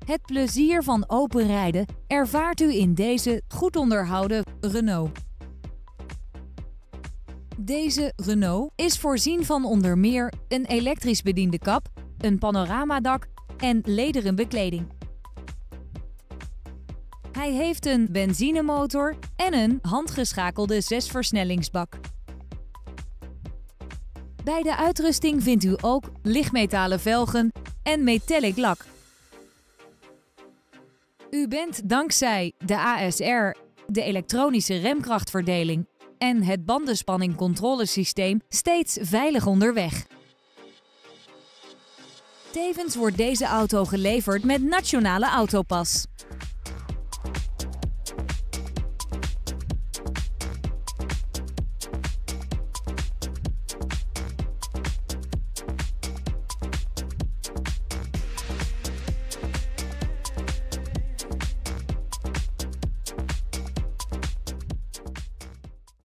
Het plezier van open rijden ervaart u in deze goed onderhouden Renault. Deze Renault is voorzien van onder meer een elektrisch bediende kap, een panoramadak en lederen bekleding. Hij heeft een benzinemotor en een handgeschakelde 6-versnellingsbak. Bij de uitrusting vindt u ook lichtmetalen velgen en metallic lak. U bent dankzij de ASR, de elektronische remkrachtverdeling en het bandenspanningcontrolesysteem steeds veilig onderweg. Tevens wordt deze auto geleverd met Nationale Autopas.